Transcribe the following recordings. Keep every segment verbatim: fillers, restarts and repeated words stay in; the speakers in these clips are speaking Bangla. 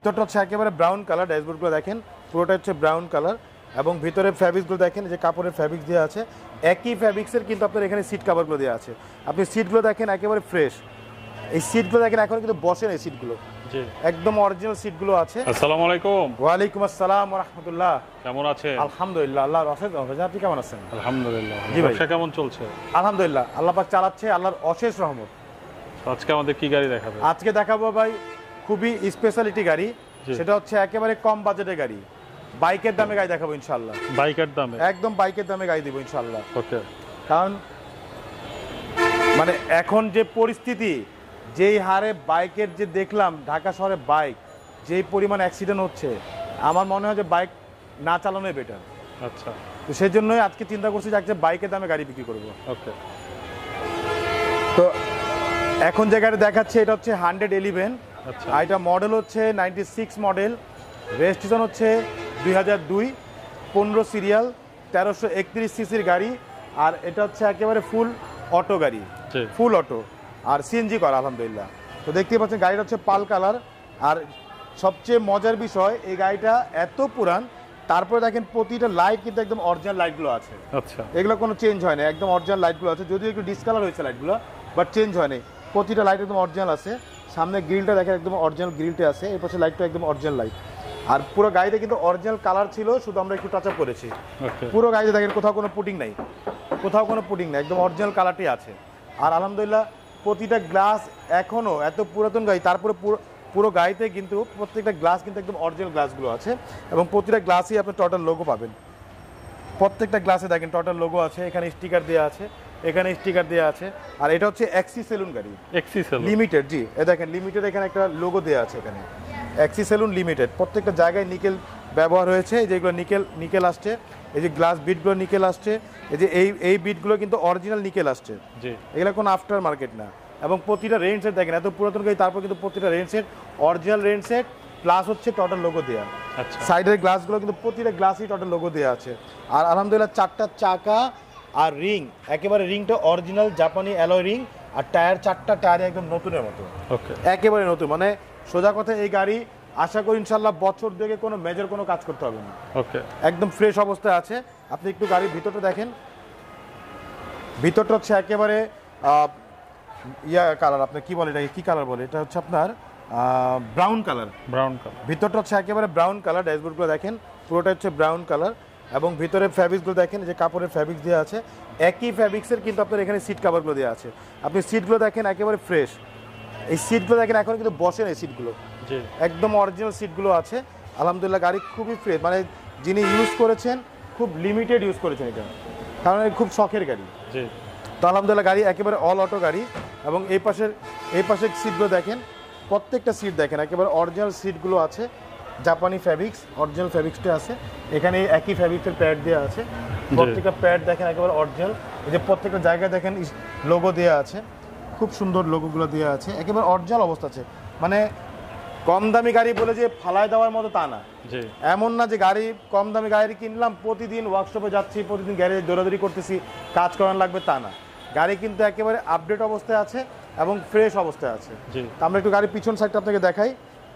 ভিতরটা হচ্ছে একেবারে ব্রাউন কালার, ড্যাশবোর্ডগুলো দেখেন পুরোটা হচ্ছে ব্রাউন কালার এবং ভিতরে ফ্যাব্রিক্সগুলো দেখেন যে কাপড়ের ফ্যাব্রিক্স দেওয়া আছে, একই ফ্যাব্রিক্সের কিন্তু আপনার এখানে সিট কাভারগুলো দেওয়া আছে। আপনি সিটগুলো দেখেন একেবারে ফ্রেশ, এই সিটগুলো দেখেন এখন কিন্তু বসেন এই সিটগুলো, জি একদম অরিজিনাল সিটগুলো আছে। আসসালামু আলাইকুম। ওয়া আলাইকুম আসসালাম ওয়া রাহমাতুল্লাহ। কেমন আছেন? আলহামদুলিল্লাহ, আল্লাহর অশেষ রহমত। আপনি কেমন আছেন? আলহামদুলিল্লাহ। জি ভাই, ব্যবসা কেমন চলছে? আলহামদুলিল্লাহ, আল্লাহ পাক চালাচ্ছে, আল্লাহর অশেষ রহমত। আজকে আমাদের কি গাড়ি দেখাবেন? আজকে দেখাবো ভাই খুবই স্পেশালিটি গাড়ি, সেটা হচ্ছে একেবারে কম বাজেটের গাড়ি, বাইকের দামে গাড়ি দেখাবো ইনশাআল্লাহ। বাইকের দামে? একদম বাইকের দামে গাড়ি দিব ইনশাআল্লাহ। ওকে। কারণ মানে এখন যে পরিস্থিতি, যেই হারে বাইকের যে দেখলাম ঢাকা শহরে বাইক যেই পরিমাণ অ্যাক্সিডেন্ট হচ্ছে, আমার মনে হয় যে বাইক না চালানোই বেটার। আচ্ছা, তো সেই জন্যই আজকে চিন্তা করছি যে আজকে বাইকের দামে গাড়ি বিক্রি করবো। ওকে। তো এখন যে গাড়ি দেখাচ্ছে এটা হচ্ছে হান্ড্রেড ইলেভেন, আর এটা মডেল হচ্ছে নাইনটি সিক্স মডেল, রেজিস্ট্রেশন হচ্ছে দুই হাজার দুই, পনেরো সিরিয়াল, তেরোশো একত্রিশ সিসির গাড়ি। আর এটা হচ্ছে একেবারে ফুল অটো গাড়ি, ফুল অটো আর সিএনজি করা আলহামদুলিল্লাহ। তো দেখতেই পাচ্ছেন গাড়িটা হচ্ছে পাল কালার। আর সবচেয়ে মজার বিষয়, এই গাড়িটা এত পুরান, তারপরে দেখেন প্রতিটা লাইট কিন্তু একদম অরিজিনাল লাইটগুলো আছে। আচ্ছা, এগুলো কোনো চেঞ্জ হয় না, একদম অরিজিনাল লাইটগুলো আছে, যদিও একটু ডিসকালার হয়েছে লাইটগুলো, বাট চেঞ্জ হয়নি, প্রতিটা লাইট একদম অরিজিনাল আছে। সামনে গ্রিলটা দেখেন একদম অরিজিনাল গ্রিলটা আছে, এই পাশে লাইটটা একদম অরিজিনাল লাইট। আর পুরো গাড়িতে কিন্তু অরিজিনাল কালার ছিল, শুধু আমরা একটু টাচ আপ করেছি। পুরো গাড়িতে দেখেন কোথাও কোনো পুটিং নাই, কোথাও কোনো পুটিং নাই, একদম অরিজিনাল কালারটি আছে। আর আলহামদুলিল্লাহ প্রতিটা গ্লাস এখনও এত পুরাতন গাড়ি, তারপরে পুরো পুরো গাড়িতে কিন্তু প্রত্যেকটা গ্লাস কিন্তু একদম অরিজিনাল গ্লাসগুলো আছে এবং প্রতিটা গ্লাসই আপনি টোটাল লোগো পাবেন। প্রত্যেকটা গ্লাসে দেখেন টোটাল লোগো আছে, এখানে স্টিকার দেওয়া আছে, এখানে স্টিকার দেওয়া আছে। আর এটা হচ্ছে এক্সি সেলুন গাড়ি, এক্সি সেলুন লিমিটেড। জি, এ দেখেন লিমিটেড, এখানে একটা লোগো দেওয়া আছে, এখানে এক্সি সেলুন লিমিটেড। প্রত্যেকটা জায়গায় নিকেল ব্যবহার হয়েছে, যেগুলো নিকেল নিকেল আসছে, এই যে গ্লাস বিটগুলো নিকেল আসছে, এই যে এই এই বিটগুলো কিন্তু অরিজিনাল নিকেল আসছে, জি এগুলো কোনো আফটার মার্কেট না। এবং প্রতিটা রেঞ্জ সেট দেখেন এত পুরাতন গাড়ি, তারপর কিন্তু প্রতিটা range set original range set, plus হচ্ছে টোটাল লোগো দেওয়া। আচ্ছা, সাইডের গ্লাসগুলো কিন্তু প্রতিটা গ্লাসই টোটাল লোগো দেওয়া আছে। আর আলহামদুলিল্লাহ চারটা চাকা আর রিং, একেবারে রিংটা অরিজিনাল জাপানি অ্যালয় রিং, আর টায়ার চারটা টায়ার একদম নতুনের মতো, ওকে একেবারে নতুন। মানে সোজা কথা এই গাড়ি আশা করি ইনশাল্লাহ বছর দুয়েকে কোনো মেজর কোনো কাজ করতে হবে না, ওকে একদম ফ্রেশ অবস্থায় আছে। আপনি একটু গাড়ির ভিতরটা দেখেন, ভিতরটা হচ্ছে একেবারে ইয়া কালার, আপনি কি বলে এটাকে, কি কালার বলে, এটা হচ্ছে আপনার ব্রাউন কালার, ব্রাউন কালার। ভিতরটা হচ্ছে একেবারে ব্রাউন কালার, ড্যাশবোর্ডগুলো দেখেন পুরোটা হচ্ছে ব্রাউন কালার এবং ভিতরে ফ্যাব্রিক্সগুলো দেখেন যে কাপড়ের ফ্যাব্রিক্স দেওয়া আছে, একই ফ্যাব্রিক্সের কিন্তু আপনার এখানে সিট কাভারগুলো দেওয়া আছে। আপনি সিটগুলো দেখেন একেবারে ফ্রেশ, এই সিটগুলো দেখেন এখন কিন্তু বসেন এই সিটগুলো, একদম অরিজিনাল সিটগুলো আছে আলহামদুলিল্লাহ। গাড়ি খুবই ফ্রেশ, মানে যিনি ইউজ করেছেন খুব লিমিটেড ইউজ করেছেন এটা, কারণ খুব শখের গাড়ি। তো আলহামদুলিল্লাহ গাড়ি একেবারে অল অটো গাড়ি। এবং এই পাশের এই পাশের সিটগুলো দেখেন, প্রত্যেকটা সিট দেখেন একেবারে অরিজিনাল সিটগুলো আছে, জাপানি ফ্যাব্রিক্স, অরিজিনাল ফ্যাব্রিক্সটা আছে, এখানে একই ফ্যাব্রিক্সের প্যাড দেওয়া আছে, প্রত্যেকটা প্যাড দেখেন একেবারে অরিজিনাল। এই যে প্রত্যেকটা জায়গায় দেখেন লোগো দেওয়া আছে, খুব সুন্দর লোগোগুলো দেওয়া আছে, একেবারে অরিজিনাল অবস্থা আছে। মানে কম দামি গাড়ি বলে যে ফালায় দেওয়ার মতো তা না, এমন না যে গাড়ি কম দামি গাড়ি কিনলাম প্রতিদিন ওয়ার্কশপে যাচ্ছি, প্রতিদিন গাড়ি দৌড়াদৌড়ি করতেছি, কাজ করানো লাগবে তা না। গাড়ি কিন্তু একেবারে আপডেট অবস্থায় আছে এবং ফ্রেশ অবস্থায় আছে। আমরা একটু গাড়ির পিছন সাইডটা আপনাকে দেখাই,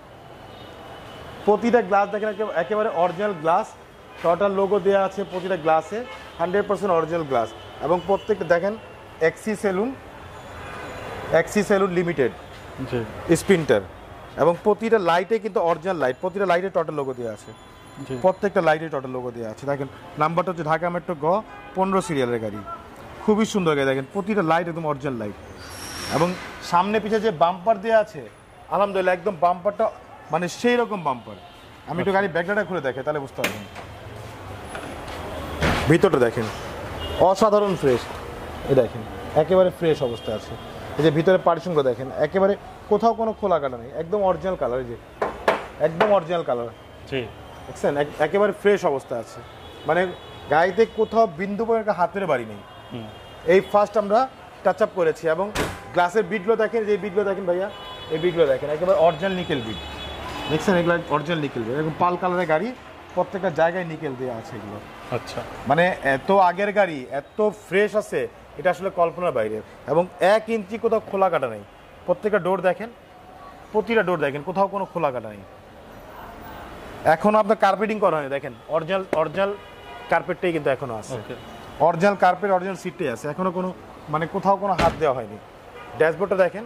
প্রতিটা গ্লাস দেখেন একেবারে অরিজিনাল গ্লাস, টোটাল লোগো দেওয়া আছে প্রতিটা গ্লাসে, হান্ড্রেড পার্সেন্ট অরিজিনাল গ্লাস। এবং প্রত্যেকটা দেখেন XE saloon, XE saloon limited Sprinter, এবং প্রতিটা লাইটে কিন্তু অরিজিনাল লাইট, প্রতিটা লাইটে টোটাল লোগো দেওয়া আছে, প্রত্যেকটা লাইটে টোটাল লোগো দেওয়া আছে। দেখেন নাম্বারটা হচ্ছে ঢাকা মেট্রো গ, পনেরো সিরিয়ালের গাড়ি, খুবই সুন্দর গাড়ি। দেখেন প্রতিটা লাইট একদম অরিজিনাল লাইট। এবং সামনে পিছিয়ে যে বাম্পার দেওয়া আছে আলহামদুলিল্লাহ একদম বাম্পারটা মানে সেই রকম বাম্পার। আমি একটু গাড়ির ব্যাকলাইটটা খুলে দেখে তাহলে বুঝতে পারবেন। ভিতরটা দেখেন অসাধারণ ফ্রেশ, এই দেখেন একেবারে ফ্রেশ অবস্থায় আছে। এই যে ভিতরে পার্টিশনগুলো দেখেন একেবারে কোথাও কোনো খোলা কাটা নেই, একদম অরিজিনাল কালার, এই যে একদম অরিজিনাল কালার, দেখছেন একেবারে ফ্রেশ অবস্থা আছে। মানে গাড়িতে কোথাও বিন্দু পর্যন্ত হাতের বাড়ি নেই, এই ফার্স্ট আমরা টাচ আপ করেছি। এবং গ্লাসের বিটগুলো দেখেন, যে বিটগুলো দেখেন ভাইয়া, এই বিটগুলো দেখেন একেবারে অরিজিনাল নিকেল বিট, দেখছেন এগুলো অরিজিনাল নিকেল বিট, এরকম পাল কালারের গাড়ি, প্রত্যেকটা জায়গায় নিকেল দেওয়া আছে এগুলো। আচ্ছা, মানে এত আগের গাড়ি এত ফ্রেশ আছে, এটা আসলে কল্পনার বাইরে। এবং এক ইঞ্চি কোথাও খোলা কাটা নেই, প্রত্যেকটা ডোর দেখেন, প্রতিটা ডোর দেখেন কোথাও কোনো খোলা কাটা নেই, এখন আপনার কার্পেটিং করা হয়নি, দেখেন অরিজিনাল অরিজিনাল কার্পেটটাই কিন্তু এখনো আছে, অরিজিনাল কার্পেট অরিজিনাল সিটটাই আছে, এখনো কোনো মানে কোথাও কোনো হাত দেওয়া হয়নি। ড্যাশবোর্ডটা দেখেন,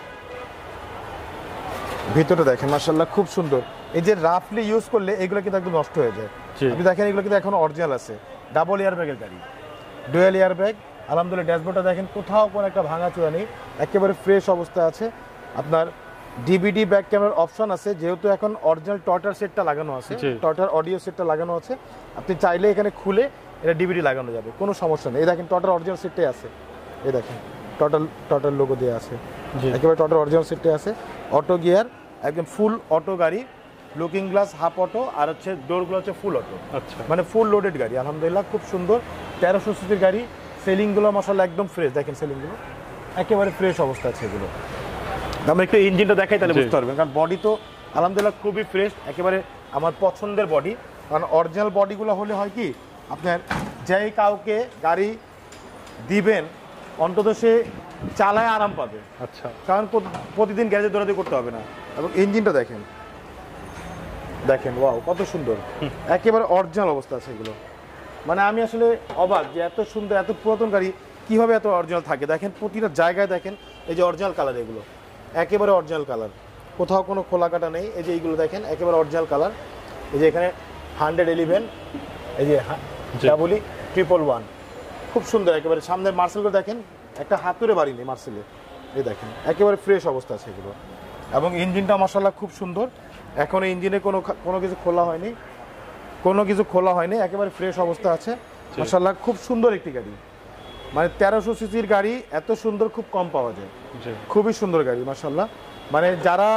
ভিতরটা দেখেন, মাশাআল্লাহ খুব সুন্দর। এই যে রাফলি ইউজ করলে এগুলো কিন্তু একদম নষ্ট হয়ে যায়। আপনি দেখেন এগুলো কিন্তু এখনো অরিজিনাল আছে, ডাবল এয়ার ব্যাগের গাড়ি, ডুয়েল এয়ার ব্যাগ। আলহামদুলিল্লাহ ড্যাশবোর্ডটা দেখেন, কোথাও কোনো একটা ভাঙাচোরা নেই, একেবারে ফ্রেশ অবস্থা আছে। আপনার ডিভিডি ব্যাক ক্যামেরার অপশন আছে, যেহেতু এখন অরিজিনাল টর্টার সেটটা লাগানো আছে, টর্টার অডিও সেটটা লাগানো আছে, আপনি চাইলে এখানে খুলে এটা ডিভিডি লাগানো যাবে, কোনো সমস্যা নেই। এই দেখেন টর্টার অরিজিনাল সেটটাই আছে, এই দেখেন টর্টার টর্টার লোগো দেওয়া আছে, একেবারে টর্টার অরিজিনাল সেটটাই আছে। অটো গিয়ার, একদম ফুল অটো গাড়ি, লুকিং গ্লাস হাফ অটো, আর হচ্ছে ডোরগুলো হচ্ছে ফুল অটো, আচ্ছা মানে ফুল লোডেড গাড়ি। আলহামদুলিল্লাহ খুব সুন্দর, তেরোশো সিসির গাড়ি। সেলিংগুলো মাশাআল্লাহ একদম ফ্রেশ, দেখেন সেলিংগুলো একেবারে ফ্রেশ অবস্থা আছে এগুলো। আমরা একটু ইঞ্জিনটা দেখাই তাহলে বুঝতে পারবেন, কারণ বডি তো আলহামদুলিল্লাহ খুবই ফ্রেশ, একেবারে আমার পছন্দের বডি। কারণ অরিজিনাল বডিগুলো হলে হয় কি, আপনার যেই কাউকে গাড়ি দিবেন অন্তত সে চালায় আরাম পাবে, আচ্ছা, কারণ প্রতিদিন গ্যারেজে দৌড়াদৌড়ি করতে হবে না। এবং ইঞ্জিনটা দেখেন, দেখেন ওয়াও কত সুন্দর, একেবারে অরিজিনাল অবস্থা আছে এগুলো। মানে আমি আসলে অবাক যে এত সুন্দর এত পুরাতন গাড়ি কীভাবে এত অরিজিনাল থাকে। দেখেন প্রতিটা জায়গায় দেখেন এই যে অরিজিনাল কালার, এগুলো একেবারে অরিজিনাল কালার, কোথাও কোনো খোলা কাটা নেই। এই যে এইগুলো দেখেন একেবারে অরিজিনাল কালার। এই যে এখানে হান্ড্রেড এলিভেন, এই যে বলি ট্রিপল ওয়ান, খুব সুন্দর একেবারে। সামনের মার্সেলগুলো দেখেন, একটা হাতুড়ে বাড়ি নেই মার্সেলে, এই দেখেন একেবারে ফ্রেশ অবস্থা আছে এগুলো। এবং ইঞ্জিনটা মাশাআল্লাহ খুব সুন্দর, এখন ইঞ্জিনে কোনো কোনো কিছু খোলা হয়নি, কোনো কিছু খোলা হয়নি, একেবারে ফ্রেশ অবস্থা আছে মাশাআল্লাহ। খুব সুন্দর একটি গাড়ি, মানে তেরোশো সিসির গাড়ি এত সুন্দর খুব কম পাওয়া যায়, খুবই সুন্দর গাড়ি মাশাআল্লাহ। মানে যারা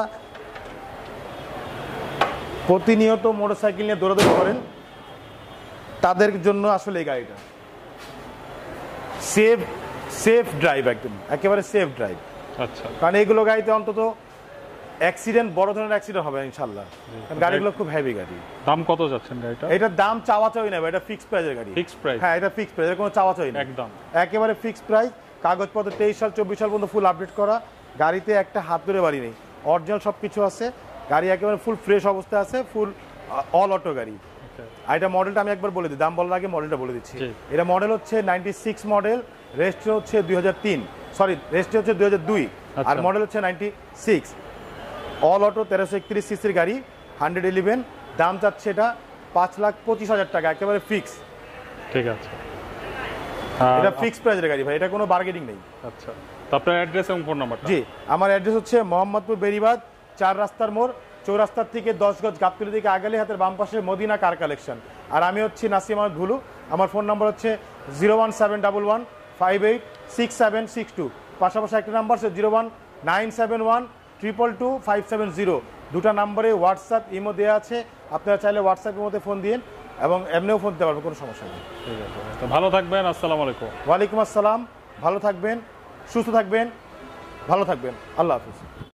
প্রতিনিয়ত মোটরসাইকেল নিয়ে দৌড়াদৌড়ি করেন তাদের জন্য আসলে এই গাড়িটা সেফ সেফ ড্রাইভ, একদম একেবারে সেফ ড্রাইভ। আচ্ছা, কারণ এইগুলো গাড়িতে অন্তত অ্যাক্সিডেন্ট, বড় ধরনের অ্যাক্সিডেন্ট হবে ইনশাআল্লাহ, কারণ গাড়িগুলো খুব হেভি গাড়ি। দাম কত যাচ্ছেন গাড়িটা? এটার দাম চাওয়া চাওই না, এটা ফিক্সড প্রাইসের গাড়ি। Fixed price? হ্যাঁ, এটা ফিক্সড প্রাইস, এর কোনো চাওয়া চাওই না, একদম একেবারে ফিক্সড প্রাইস। কাগজপত্র তেইশ সাল চব্বিশ সাল পর্যন্ত ফুল আপডেট করা, গাড়িতে একটা হাত ধরে বাড়ি নেই, অরিজিনাল সব কিছু আছে, গাড়ি একেবারে ফুল ফ্রেশ অবস্থা আছে, ফুল অল অটো গাড়ি। আর এটা মডেলটা আমি একবার বলে দিই, দাম বলার আগে মডেলটা বলে দিচ্ছি। এটা মডেল হচ্ছে নাইনটি সিক্স মডেল, রেজিস্ট্রি হচ্ছে দুই হাজার তিন, সরি রেজিস্ট্রি হচ্ছে দুই হাজার দুই, আর মডেল হচ্ছে নাইনটি সিক্স। অল অটো তেরোশো একত্রিশ সিসির গাড়ি, হান্ড্রেড ইলেভেন, দাম চাচ্ছে এটা পাঁচ লাখ পঁচিশ হাজার টাকা, একেবারে ফিক্স। ঠিক আছে, এটা ফিক্সড প্রাইসের গাড়ি ভাই, এটা কোনো বার্গেনিং নেই। আচ্ছা, তো আপনার অ্যাড্রেস এবং ফোন নাম্বার? জি, আমার অ্যাড্রেস হচ্ছে মোহাম্মদপুর বেরিবাদ, চার রাস্তার মোড়, চৌরাস্তার থেকে দশ গজ গাবতলী থেকে আগালে হাতের বাম পাশে মদিনা কার কালেকশন। আর আমি হচ্ছি নাসিম আহমেদ ভুলু, আমার ফোন নাম্বার হচ্ছে zero one seven double one five eight six seven six two, পাশাপাশি একটা নাম্বার হচ্ছে zero one nine seven one triple two five seven zero. দুটা নাম্বারে হোয়াটসঅ্যাপ ইমো দেওয়া আছে, আপনারা চাইলে হোয়াটসঅ্যাপের মধ্যে ফোন দিন এবং এমনিও ফোন দিতে পারবেন, কোনো সমস্যা নেই। ঠিক আছে, তো ভালো থাকবেন, আসসালামু আলাইকুম। ওয়ালাইকুম আসসালাম, ভালো থাকবেন, সুস্থ থাকবেন, ভালো থাকবেন, আল্লাহ হাফিজ।